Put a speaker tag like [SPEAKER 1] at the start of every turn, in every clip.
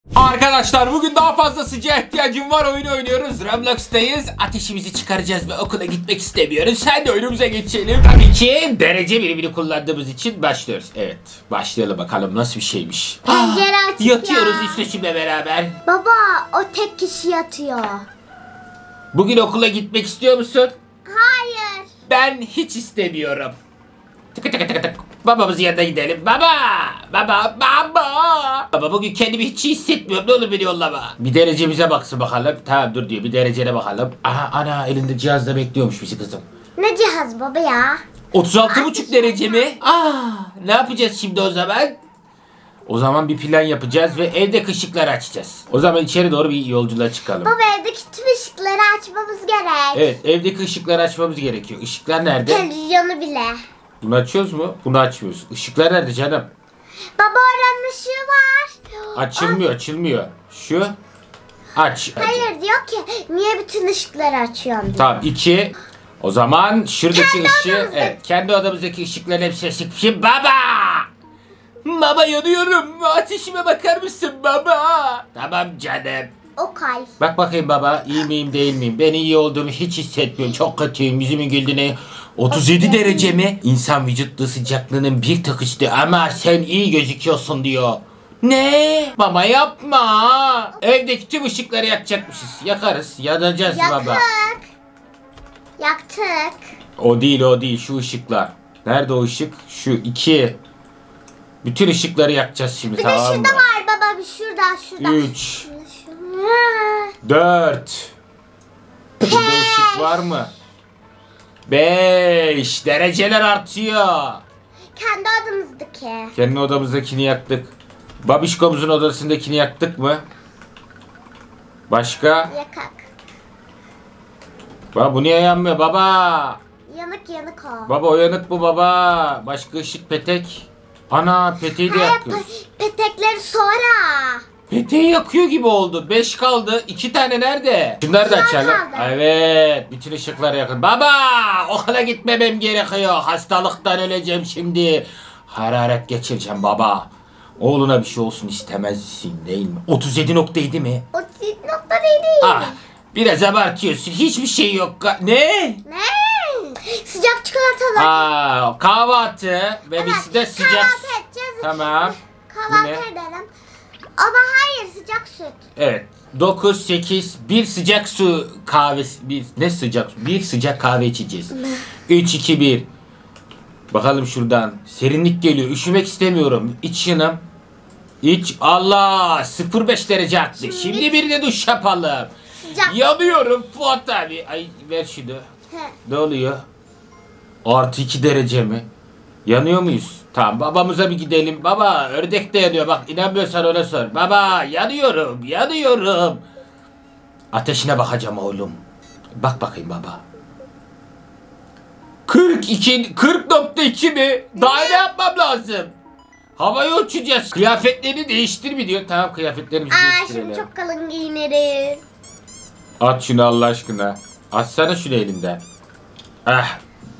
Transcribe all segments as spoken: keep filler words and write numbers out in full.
[SPEAKER 1] Arkadaşlar bugün daha fazla sıcağa ihtiyacım var, oyunu oynuyoruz. Roblox'tayız. Ateşimizi çıkaracağız ve okula gitmek istemiyoruz. Sen de oyunumuza geçelim. Tabii ki derece birimini kullandığımız için başlıyoruz. Evet, başlayalım bakalım nasıl bir şeymiş.
[SPEAKER 2] Pencere açık
[SPEAKER 1] Yatıyoruz
[SPEAKER 2] ya.
[SPEAKER 1] İsveç'imle beraber.
[SPEAKER 2] Baba o tek kişi yatıyor.
[SPEAKER 1] Bugün okula gitmek istiyor musun?
[SPEAKER 2] Hayır.
[SPEAKER 1] Ben hiç istemiyorum. Tıkı tıkı tıkı tık. Babamızın yanına gidelim. Baba! Baba! Baba! Baba bugün kendimi hiç iyi hissetmiyorum. Ne olur beni yollama. Bir derecemize baksın bakalım. Tamam dur diyor. Bir derecene bakalım. Aha ana elinde cihazda bekliyormuş bizi kızım.
[SPEAKER 2] Ne cihaz baba ya?
[SPEAKER 1] otuz altı buçuk derece mi? Aa, ne yapacağız şimdi o zaman? O zaman bir plan yapacağız ve evdeki ışıkları açacağız. O zaman içeri doğru bir yolculuğa çıkalım.
[SPEAKER 2] Baba evdeki tüm ışıkları açmamız gerek.
[SPEAKER 1] Evet, evdeki ışıkları açmamız gerekiyor. Işıklar nerede?
[SPEAKER 2] Televizyonu bile.
[SPEAKER 1] Bunu açıyoruz mu? Bunu açmıyoruz. Işıklar nerede canım?
[SPEAKER 2] Baba oranın ışığı var.
[SPEAKER 1] Açılmıyor, açılmıyor. Şu. Aç.
[SPEAKER 2] Hayır diyor ki niye bütün ışıkları açıyorsun diyor.
[SPEAKER 1] Tamam, iki. O zaman şuradaki
[SPEAKER 2] Kendi
[SPEAKER 1] ışığı,
[SPEAKER 2] odamızda-
[SPEAKER 1] evet, kendi odamızdaki ışıkların hepsini açıp baba! Baba yanıyorum. Ateşime bakar mısın baba? Tamam canım.
[SPEAKER 2] Okay.
[SPEAKER 1] Bak bakayım baba, iyi miyim değil miyim? Ben iyi olduğumu hiç hissetmiyorum. Çok kötüyüm. Yüzümün güldüğüne otuz yedi derece mi? İnsan vücut sıcaklığının bir tık üstü ama sen iyi gözüküyorsun diyor. Ne? Baba yapma. Evdeki tüm ışıkları yakacakmışız. Yakarız. Yanacağız baba.
[SPEAKER 2] Yaktık. Yaktık.
[SPEAKER 1] O değil o değil. Şu ışıklar. Nerede o ışık? Şu iki. Bütün ışıkları yakacağız şimdi,
[SPEAKER 2] Bir
[SPEAKER 1] tamam
[SPEAKER 2] de
[SPEAKER 1] mı?
[SPEAKER 2] şurada var baba, bir şurada şurada.
[SPEAKER 1] Üç.
[SPEAKER 2] Şurada.
[SPEAKER 1] Dört. Burada ışık var mı? Beş. Dereceler artıyor.
[SPEAKER 2] Kendi odamızdaki.
[SPEAKER 1] Kendi odamızdakini yaktık. Babişkomuzun odasındakini yaktık mı? Başka?
[SPEAKER 2] Yakak.
[SPEAKER 1] Baba bu niye yanmıyor baba?
[SPEAKER 2] Yanık yanık o.
[SPEAKER 1] Baba uyanık bu baba. Başka ışık, petek. Ana peteği de
[SPEAKER 2] Hayır,
[SPEAKER 1] yakıyoruz.
[SPEAKER 2] pe- petekleri sonra.
[SPEAKER 1] Peteği yakıyor gibi oldu. Beş kaldı. İki tane nerede? Şunları da
[SPEAKER 2] Şunlar
[SPEAKER 1] açalım.
[SPEAKER 2] kaldı.
[SPEAKER 1] Evet. Bütün ışıkları yakın. Baba! Okula gitmemem gerekiyor. Hastalıktan öleceğim şimdi. Hararet geçireceğim baba. Oğluna bir şey olsun istemezsin değil mi? otuz yedi nokta yedi mi?
[SPEAKER 2] O çift nokta değil.
[SPEAKER 1] Ah! Biraz abartıyorsun. Hiçbir şey yok. Ka- ne?
[SPEAKER 2] Ne? Sıcak çikolatalar.
[SPEAKER 1] Aa, kahvaltı ve biz de sıcak.
[SPEAKER 2] Kahvaltı edeceğiz.
[SPEAKER 1] Tamam. Bu
[SPEAKER 2] Kahvaltı
[SPEAKER 1] ne?
[SPEAKER 2] edelim. Ama hayır, sıcak süt.
[SPEAKER 1] Evet. dokuz, sekiz, bir sıcak su kahvesi, bir ne sıcak su? Bir sıcak kahve içeceğiz. üç, iki, bir. Bakalım şuradan. Serinlik geliyor. Üşümek istemiyorum. İç şunu. İç. Allah! sıfır beş derece arttı. Şimdi,
[SPEAKER 2] Şimdi-
[SPEAKER 1] bir de duş yapalım.
[SPEAKER 2] Sıcak.
[SPEAKER 1] Yanıyorum Fuat abi. Ay ver şunu.
[SPEAKER 2] He.
[SPEAKER 1] Ne oluyor? Artı iki derece mi? Yanıyor muyuz? Tamam babamıza bir gidelim. Baba ördek de yanıyor, bak inanmıyorsan ona sor. Baba yanıyorum yanıyorum. Ateşine bakacağım oğlum. Bak bakayım baba. kırk iki kırk nokta iki mi? Daha ne yapmam lazım? Havaya uçacağız. Kıyafetlerini değiştir mi diyor. Tamam kıyafetlerimizi
[SPEAKER 2] Aa,
[SPEAKER 1] değiştirelim.
[SPEAKER 2] şimdi çok kalın giyiniriz.
[SPEAKER 1] At şunu Allah aşkına. Atsana şunu elimden. Ah.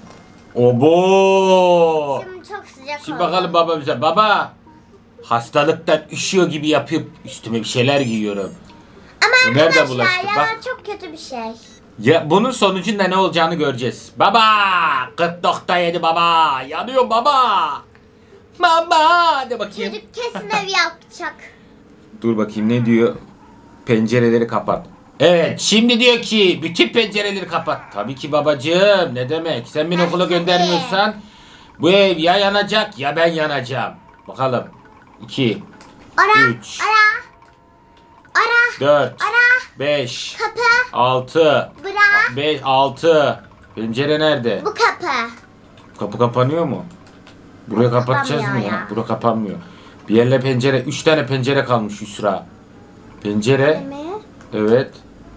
[SPEAKER 1] Obo.
[SPEAKER 2] Şimdi çok sıcak
[SPEAKER 1] Şimdi
[SPEAKER 2] oldu.
[SPEAKER 1] bakalım baba bize. Baba. Hastalıktan üşüyor gibi yapıp üstüme bir şeyler giyiyorum.
[SPEAKER 2] Ama
[SPEAKER 1] Bu nerede
[SPEAKER 2] arkadaşlar
[SPEAKER 1] bulaştı?
[SPEAKER 2] ya
[SPEAKER 1] Bak.
[SPEAKER 2] çok kötü bir şey.
[SPEAKER 1] Ya bunun sonucunda ne olacağını göreceğiz. Baba. kırk nokta yedi baba. Yanıyor baba. Baba. De bakayım.
[SPEAKER 2] Çocuk kesin ev yapacak.
[SPEAKER 1] Dur bakayım ne diyor? Pencereleri kapat. Evet şimdi diyor ki bütün pencereleri kapat. Tabii ki babacığım, ne demek? Sen beni
[SPEAKER 2] Tabii,
[SPEAKER 1] okula
[SPEAKER 2] tabii.
[SPEAKER 1] göndermiyorsan bu ev ya yanacak ya ben yanacağım. Bakalım. iki,
[SPEAKER 2] Ara,
[SPEAKER 1] üç,
[SPEAKER 2] ara, ara,
[SPEAKER 1] dört,
[SPEAKER 2] ara,
[SPEAKER 1] beş,
[SPEAKER 2] kapı,
[SPEAKER 1] altı,
[SPEAKER 2] bırak,
[SPEAKER 1] beş, altı. Pencere nerede?
[SPEAKER 2] bu kapı.
[SPEAKER 1] Kapı kapanıyor mu? Buraya kapatacağız mı
[SPEAKER 2] Kapanmıyor
[SPEAKER 1] ya?
[SPEAKER 2] ya.
[SPEAKER 1] Buraya kapanmıyor. Bir yerle pencere. Üç tane pencere kalmış Yusra. Pencere.
[SPEAKER 2] Değil mi?
[SPEAKER 1] Evet.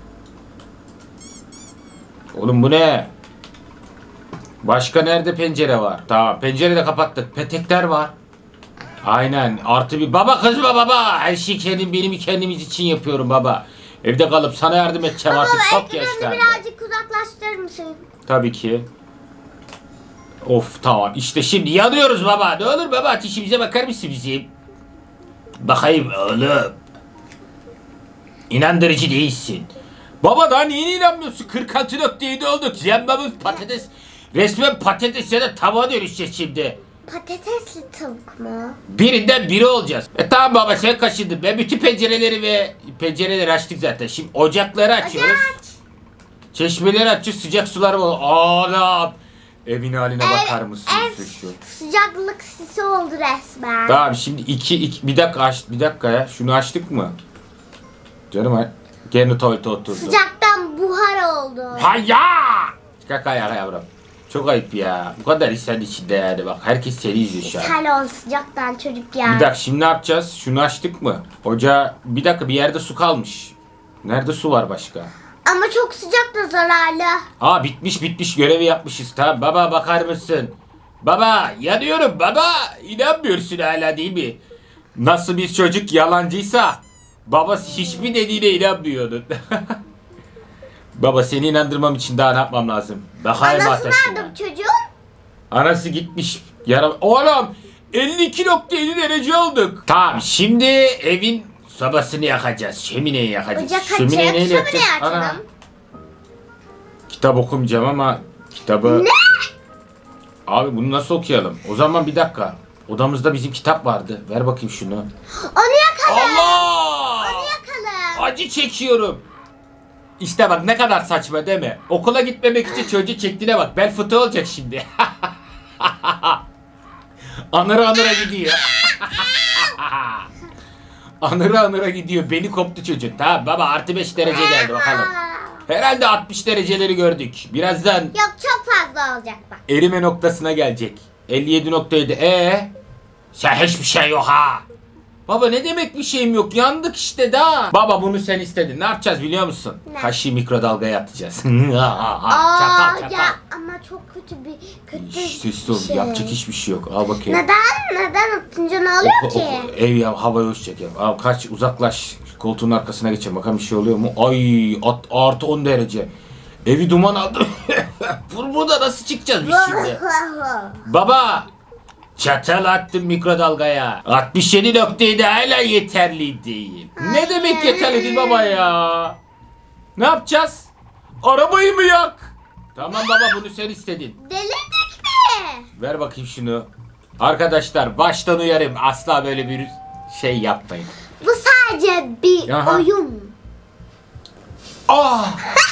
[SPEAKER 1] Oğlum bu ne? Başka nerede pencere var? Tamam pencere de kapattık. Petekler var. Aynen. Artı bir. Baba kızma baba. Her şeyi kendim benim kendimiz için yapıyorum baba. Evde kalıp sana yardım edeceğim
[SPEAKER 2] Baba
[SPEAKER 1] artık çok
[SPEAKER 2] ekranı
[SPEAKER 1] yaşlandım.
[SPEAKER 2] birazcık uzaklaştırır mısın?
[SPEAKER 1] Tabii ki. Of tamam işte şimdi yanıyoruz baba. Ne olur baba ateşimize bakar mısın bizim? Bakayım oğlum. İnandırıcı değilsin. Baba daha niye inanmıyorsun? kırk altı nokta yedi olduk. Yememiz patates. Resmen patates ya da tavuğa dönüşeceğiz şimdi.
[SPEAKER 2] Patatesli tavuk mu?
[SPEAKER 1] Birinden biri olacağız. E tamam baba sen kaşındın. Ben bütün pencereleri ve pencereleri açtık zaten. Şimdi ocakları açıyoruz.
[SPEAKER 2] Aç.
[SPEAKER 1] Çeşmeleri açıyoruz. Sıcak sular var. Anam. Evin haline bakar mısın?
[SPEAKER 2] Ev
[SPEAKER 1] Şu?
[SPEAKER 2] sıcaklık sisi oldu resmen.
[SPEAKER 1] Tamam şimdi iki, iki bir dakika aç bir dakika ya. Şunu açtık mı? Canım ay. Gene tuvalete oturdu.
[SPEAKER 2] Sıcaktan buhar oldu.
[SPEAKER 1] Hayya! Kalk ayağa yavrum. Çok ayıp ya. Bu kadar insan içinde yani bak. Herkes seni izliyor şu an.
[SPEAKER 2] Sen ol sıcaktan çocuk ya.
[SPEAKER 1] Bir dakika şimdi ne yapacağız? Şunu açtık mı? Ocağa bir dakika bir yerde su kalmış. Nerede su var başka?
[SPEAKER 2] Ama çok sıcak da zararlı.
[SPEAKER 1] Aa bitmiş bitmiş görevi yapmışız. Tamam baba bakar mısın? Baba yanıyorum baba. İnanmıyorsun hala değil mi? Nasıl bir çocuk yalancıysa babası hiçbir dediğine inanmıyordun. Baba seni inandırmam için daha ne yapmam lazım? Bakayım
[SPEAKER 2] Anası
[SPEAKER 1] ateşine.
[SPEAKER 2] nerede bu çocuğun?
[SPEAKER 1] Anası gitmiş. Yara... Oğlum elli iki nokta yedi derece olduk. Tamam şimdi evin sobasını yakacağız. Şömineyi yakacağız.
[SPEAKER 2] Ocak
[SPEAKER 1] Şömineyi
[SPEAKER 2] açık.
[SPEAKER 1] neyle yakacağız?
[SPEAKER 2] Şömineyi
[SPEAKER 1] Ana.
[SPEAKER 2] açalım.
[SPEAKER 1] Kitap okumayacağım ama kitabı...
[SPEAKER 2] Ne?
[SPEAKER 1] Abi bunu nasıl okuyalım? O zaman bir dakika. Odamızda bizim kitap vardı. Ver bakayım şunu.
[SPEAKER 2] Onu yakalım.
[SPEAKER 1] Allah!
[SPEAKER 2] Onu yakalım.
[SPEAKER 1] Acı çekiyorum. İşte bak ne kadar saçma değil mi? Okula gitmemek için çocuğu çektiğine bak. Bel fıtığı olacak şimdi. Anıra anıra gidiyor. Anıra anıra gidiyor. Beni koptu çocuğun. Tamam baba artı beş derece geldi bakalım. Herhalde altmış dereceleri gördük. Birazdan
[SPEAKER 2] Yok çok fazla olacak bak.
[SPEAKER 1] erime noktasına gelecek. elli yedi nokta yedi. Ee? Sen hiçbir şey yok ha. Baba ne demek bir şeyim yok? Yandık işte da. Baba bunu sen istedin. Ne yapacağız biliyor musun?
[SPEAKER 2] Ne?
[SPEAKER 1] Kaşığı mikrodalgaya atacağız.
[SPEAKER 2] Aa
[SPEAKER 1] çakal çakal.
[SPEAKER 2] ya ama çok kötü bir kötü
[SPEAKER 1] İşte
[SPEAKER 2] bir
[SPEAKER 1] ol.
[SPEAKER 2] şey.
[SPEAKER 1] Yapacak hiçbir şey yok. Al bakayım.
[SPEAKER 2] Neden? Neden atınca ne oluyor
[SPEAKER 1] Oku,
[SPEAKER 2] ki?
[SPEAKER 1] oku. Ev ya havaya hoş çek. Al kaç uzaklaş. Koltuğun arkasına geçelim. Bakalım bir şey oluyor mu? Ay at, artı on derece. Evi duman aldı. Burada nasıl çıkacağız biz şimdi? Baba. Çatal attım mikrodalgaya. altmış yedi nokta yedi hala yeterli değil. Ne demek yeterli değil baba ya? Ne yapacağız? Arabayı mı yak? Tamam baba bunu sen istedin.
[SPEAKER 2] Delirdik mi?
[SPEAKER 1] Ver bakayım şunu. Arkadaşlar baştan uyarayım. Asla böyle bir şey yapmayın.
[SPEAKER 2] Bu sadece bir
[SPEAKER 1] Aha.
[SPEAKER 2] oyun.
[SPEAKER 1] Ah!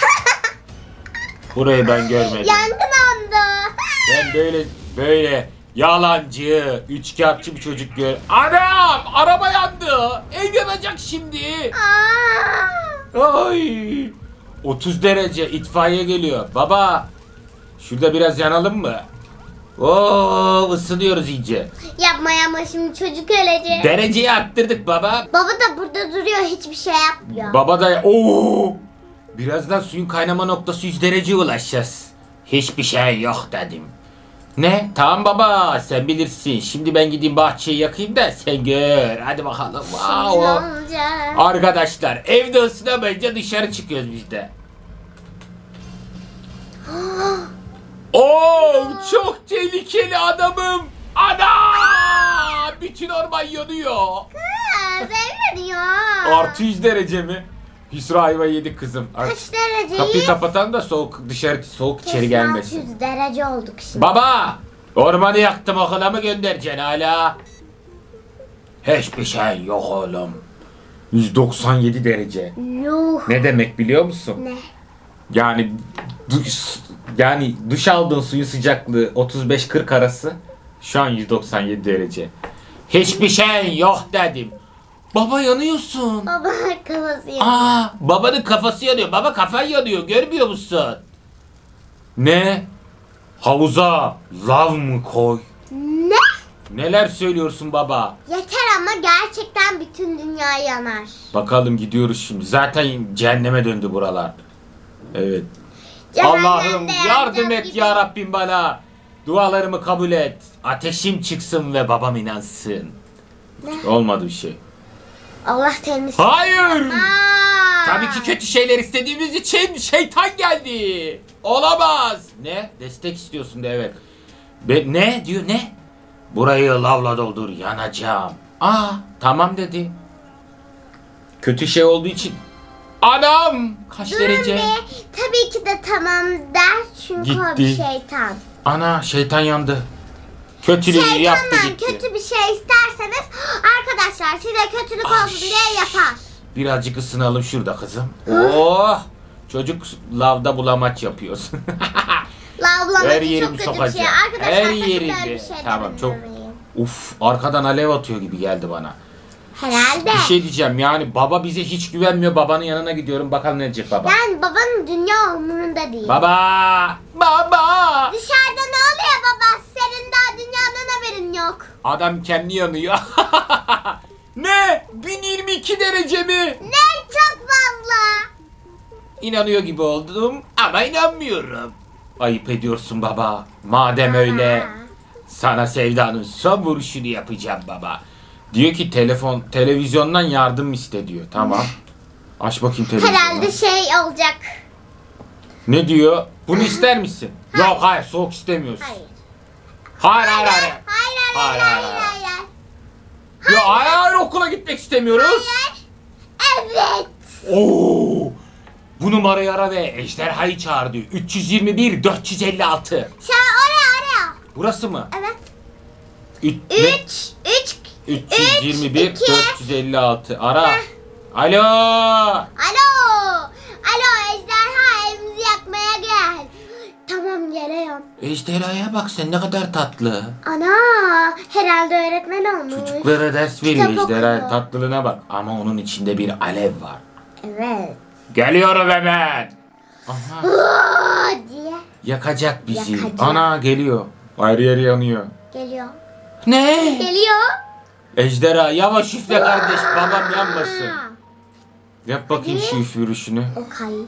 [SPEAKER 1] Burayı ben görmedim.
[SPEAKER 2] Yangın anda.
[SPEAKER 1] Ben böyle böyle yalancı, üçkağıtçı bir çocuk gör. Anam! Araba yandı. Ev yanacak şimdi.
[SPEAKER 2] Aa!
[SPEAKER 1] Ay! otuz derece itfaiye geliyor. Baba! Şurada biraz yanalım mı? Oo, ısınıyoruz iyice.
[SPEAKER 2] Yapma yapma şimdi çocuk ölecek.
[SPEAKER 1] Dereceyi arttırdık baba.
[SPEAKER 2] Baba da burada duruyor hiçbir şey yapmıyor.
[SPEAKER 1] Baba da oo! Birazdan suyun kaynama noktası yüz dereceye ulaşacağız. Hiçbir şey yok dedim. Ne? Tamam baba sen bilirsin. Şimdi ben gideyim bahçeyi yakayım da sen gör. Hadi bakalım.
[SPEAKER 2] Şimdi
[SPEAKER 1] Wow.
[SPEAKER 2] ne olacak?
[SPEAKER 1] Arkadaşlar evde ısınamayınca dışarı çıkıyoruz biz de. Oo çok tehlikeli adamım. Ana! Bütün orman yanıyor.
[SPEAKER 2] Ha, sevmiyor.
[SPEAKER 1] Artı yüz derece mi? Hüsra ayva yedik kızım. Ay,
[SPEAKER 2] Kaç dereceyiz?
[SPEAKER 1] kapıyı kapatalım da soğuk dışarı soğuk içeri
[SPEAKER 2] Kesin
[SPEAKER 1] gelmesin.
[SPEAKER 2] altı yüz derece olduk şimdi.
[SPEAKER 1] Baba! Ormanı yaktım okula mı göndereceksin hala? Hiçbir şey yok oğlum. yüz doksan yedi derece.
[SPEAKER 2] Yuh.
[SPEAKER 1] Ne demek biliyor musun?
[SPEAKER 2] Ne?
[SPEAKER 1] Yani duş, yani duş aldığın suyun sıcaklığı otuz beş kırk arası. Şu an yüz doksan yedi derece. Hiçbir şey yok dedim. Baba yanıyorsun.
[SPEAKER 2] Baba kafası yanıyor.
[SPEAKER 1] Aa, babanın kafası yanıyor. Baba kafan yanıyor. Görmüyor musun? Ne? Havuza lav mı koy?
[SPEAKER 2] Ne?
[SPEAKER 1] Neler söylüyorsun baba?
[SPEAKER 2] Yeter ama gerçekten bütün dünya yanar.
[SPEAKER 1] Bakalım gidiyoruz şimdi. Zaten cehenneme döndü buralar. Evet.
[SPEAKER 2] Cehennemde
[SPEAKER 1] Allah'ım yardım
[SPEAKER 2] yanacak
[SPEAKER 1] et
[SPEAKER 2] gibi.
[SPEAKER 1] ya Rabbim bana. Dualarımı kabul et. Ateşim çıksın ve babam inansın.
[SPEAKER 2] Ne?
[SPEAKER 1] Olmadı bir şey.
[SPEAKER 2] Allah temiz.
[SPEAKER 1] Hayır.
[SPEAKER 2] Aa!
[SPEAKER 1] Tabii ki kötü şeyler istediğimiz için şeytan geldi. Olamaz. Ne? Destek istiyorsun da evet. Be ne diyor ne? Burayı lavla doldur yanacağım. Aa tamam dedi. Kötü şey olduğu için Anam kaç
[SPEAKER 2] Dur
[SPEAKER 1] derece?
[SPEAKER 2] be. Tabii ki de tamam der çünkü o bir
[SPEAKER 1] Gitti.
[SPEAKER 2] şeytan.
[SPEAKER 1] Ana şeytan yandı. Kötülüğü yaptı
[SPEAKER 2] Şeytandan
[SPEAKER 1] gitti.
[SPEAKER 2] kötü bir şey isterseniz arkadaşlar size kötülük
[SPEAKER 1] Ay.
[SPEAKER 2] olsun diye yapar.
[SPEAKER 1] Birazcık ısınalım şurada kızım. Oh! Çocuk lavda bulamaç yapıyorsun.
[SPEAKER 2] Lavlamak
[SPEAKER 1] Her
[SPEAKER 2] çok
[SPEAKER 1] yerimi
[SPEAKER 2] kötü bir şey.
[SPEAKER 1] sokacağım.
[SPEAKER 2] Arkadaşlar
[SPEAKER 1] Her
[SPEAKER 2] sakın
[SPEAKER 1] yerimi.
[SPEAKER 2] böyle bir şey
[SPEAKER 1] Tamam,
[SPEAKER 2] demeyin.
[SPEAKER 1] çok- Uf, arkadan alev atıyor gibi geldi bana.
[SPEAKER 2] Herhalde.
[SPEAKER 1] Bir şey diyeceğim, yani baba bize hiç güvenmiyor. Babanın yanına gidiyorum, bakalım ne diyecek baba.
[SPEAKER 2] Yani babanın dünya umurunda değil.
[SPEAKER 1] Baba! Baba!
[SPEAKER 2] Dışarıda ne oluyor baba? Senin daha dünyadan haberin yok.
[SPEAKER 1] Adam kendi yanıyor. Ne? bin yirmi iki derece mi?
[SPEAKER 2] Ne çok fazla.
[SPEAKER 1] İnanıyor gibi oldum ama inanmıyorum. Ayıp ediyorsun baba. Madem öyle, sana sevdanın son vuruşunu yapacağım baba. Diyor ki telefon, televizyondan yardım iste diyor. Tamam. Aç bakayım televizyonu.
[SPEAKER 2] Herhalde şey olacak.
[SPEAKER 1] Ne diyor? Bunu ister misin? Yok hayır, soğuk istemiyorsun.
[SPEAKER 2] Hayır.
[SPEAKER 1] Hayır hayır hayır.
[SPEAKER 2] Hayır hayır
[SPEAKER 1] Hayır,
[SPEAKER 2] hayır
[SPEAKER 1] hayır,
[SPEAKER 2] hayır. hayır.
[SPEAKER 1] Ya hayır hayır, okula gitmek istemiyoruz.
[SPEAKER 2] Evet.
[SPEAKER 1] Oo! Bu numarayı ara ve ejderhayı çağır diyor. üç yüz yirmi bir dört yüz elli altı.
[SPEAKER 2] Sen oraya oraya.
[SPEAKER 1] Burası mı?
[SPEAKER 2] Evet.
[SPEAKER 1] Üç, ne?
[SPEAKER 2] Üç. Üç.
[SPEAKER 1] üç yüz yirmi bir
[SPEAKER 2] iki.
[SPEAKER 1] dört yüz elli altı. Ara. Alo.
[SPEAKER 2] Alo. Alo ejderha evimizi yakmaya gel. Tamam geliyorum.
[SPEAKER 1] Ejderhaya bak sen, ne kadar tatlı.
[SPEAKER 2] Ana herhalde öğretmen olmuş.
[SPEAKER 1] Çocuklara ders veriyor
[SPEAKER 2] Kitap
[SPEAKER 1] ejderha.
[SPEAKER 2] okuyor.
[SPEAKER 1] Tatlılığına bak. Ama onun içinde bir alev var.
[SPEAKER 2] Evet.
[SPEAKER 1] Geliyorum hemen. Aha.
[SPEAKER 2] Aa diye
[SPEAKER 1] Yakacak bizi.
[SPEAKER 2] Yakacak.
[SPEAKER 1] Ana geliyor. Ayrı yer yanıyor.
[SPEAKER 2] geliyor.
[SPEAKER 1] Ne?
[SPEAKER 2] Geliyor.
[SPEAKER 1] Ejderha yavaş üfle kardeş, babam yanmasın.
[SPEAKER 2] Aa,
[SPEAKER 1] Yap bakayım şu üfürüşünü.
[SPEAKER 2] O kayıp.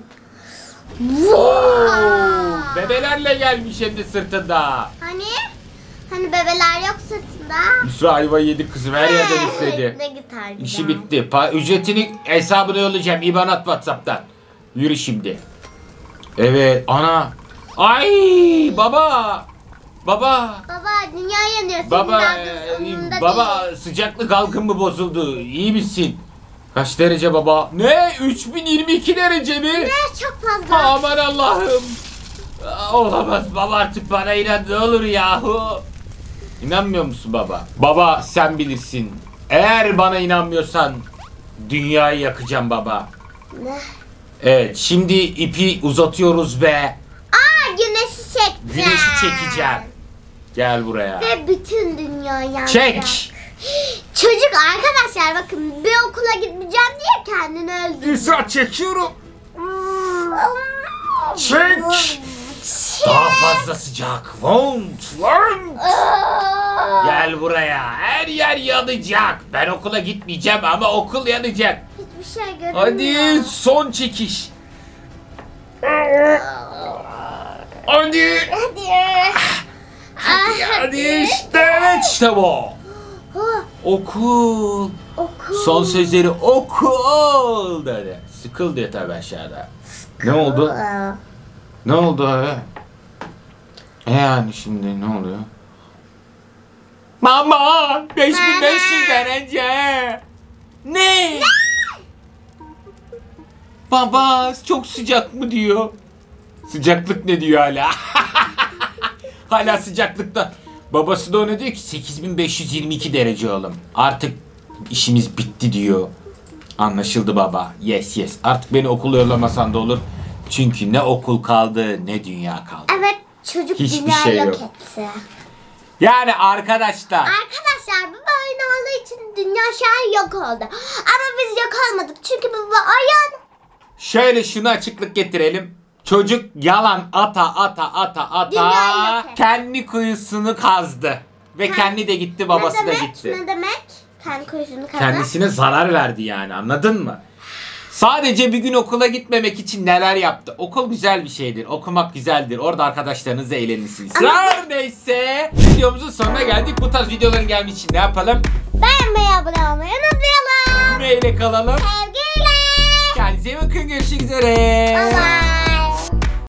[SPEAKER 1] Oo, bebelerle gelmiş hem de sırtında.
[SPEAKER 2] Hani? Hani bebeler yok sırtında.
[SPEAKER 1] Yusra ayva yedi kızım, her yerden üfledi.
[SPEAKER 2] Ne gitar güzel.
[SPEAKER 1] İşi bitti. Pa ücretini, hesabını yollayacağım. İban at WhatsApp'tan. Yürü şimdi. Evet ana. Ay baba. Baba.
[SPEAKER 2] Baba dünya yanıyor. Senin
[SPEAKER 1] Baba.
[SPEAKER 2] derdin
[SPEAKER 1] e,
[SPEAKER 2] umurunda
[SPEAKER 1] Baba
[SPEAKER 2] değil.
[SPEAKER 1] sıcaklık algın mı bozuldu? İyi misin? Kaç derece baba? Ne? üç bin yirmi iki derece mi?
[SPEAKER 2] Ne çok fazla.
[SPEAKER 1] Aman Allah'ım. Aa, Olamaz baba, artık bana inan ne olur yahu. İnanmıyor musun baba? Baba sen bilirsin. Eğer bana inanmıyorsan dünyayı yakacağım baba.
[SPEAKER 2] Ne?
[SPEAKER 1] Evet, şimdi ipi uzatıyoruz ve
[SPEAKER 2] Aa güneşi çekeceğim.
[SPEAKER 1] güneşi çekeceğim. Gel buraya.
[SPEAKER 2] Ve bütün dünya yanacak.
[SPEAKER 1] Çek.
[SPEAKER 2] Çocuk arkadaşlar bakın bir okula gitmeyeceğim diye kendini öldürdü.
[SPEAKER 1] İsa çekiyorum. Çek. Daha fazla sıcak. Won't, won't. Gel buraya. Her yer yanacak. Ben okula gitmeyeceğim ama okul yanacak.
[SPEAKER 2] Hiçbir şey görünmüyor.
[SPEAKER 1] Hadi son çekiş. Hadi.
[SPEAKER 2] Hadi.
[SPEAKER 1] Hadi, hadi işte, evet işte bu.
[SPEAKER 2] Oh,
[SPEAKER 1] Okul.
[SPEAKER 2] okul.
[SPEAKER 1] Son sözleri okul dedi. Sıkıl diye tabi aşağıda. Ne oldu?
[SPEAKER 2] Aa,
[SPEAKER 1] Ne oldu abi? E yani şimdi ne oluyor? Mama beş bin beş yüz derece. Ne? Baba çok sıcak mı diyor. Sıcaklık ne diyor hala? Hala sıcaklıkta. Babası da ona diyor ki sekiz bin beş yüz yirmi iki derece oğlum. Artık işimiz bitti diyor. Anlaşıldı baba. Yes yes. Artık beni okula yollamasan da olur. Çünkü ne okul kaldı ne dünya kaldı.
[SPEAKER 2] Evet çocuk
[SPEAKER 1] Hiçbir
[SPEAKER 2] dünya
[SPEAKER 1] şey
[SPEAKER 2] yok
[SPEAKER 1] yok.
[SPEAKER 2] etti.
[SPEAKER 1] Yani arkadaşlar.
[SPEAKER 2] Arkadaşlar baba oyun olduğu için dünya şu an yok oldu. Ama biz yok olmadık çünkü baba oyun.
[SPEAKER 1] Şöyle şunu açıklık getirelim. Çocuk yalan ata ata ata
[SPEAKER 2] Dünyayı
[SPEAKER 1] ata
[SPEAKER 2] yok etti.
[SPEAKER 1] kendi kuyusunu kazdı. Ve
[SPEAKER 2] Ha.
[SPEAKER 1] kendi de gitti, babası
[SPEAKER 2] ne
[SPEAKER 1] da
[SPEAKER 2] demek?
[SPEAKER 1] gitti.
[SPEAKER 2] Ne demek? Kendi kuyusunu kazan.
[SPEAKER 1] Kendisine zarar verdi yani, anladın mı? Sadece bir gün okula gitmemek için neler yaptı. Okul güzel bir şeydir. Okumak güzeldir. Orada arkadaşlarınızla eğlenirsiniz. Her neyse. Videomuzun sonuna geldik. Bu tarz videoların gelmesi için ne yapalım?
[SPEAKER 2] Beğenmeyi, abone olmayı unutmayalım.
[SPEAKER 1] Neyle kalalım?
[SPEAKER 2] Sevgiyle.
[SPEAKER 1] Kendinize iyi bakın. Görüşmek üzere.
[SPEAKER 2] Bye bye.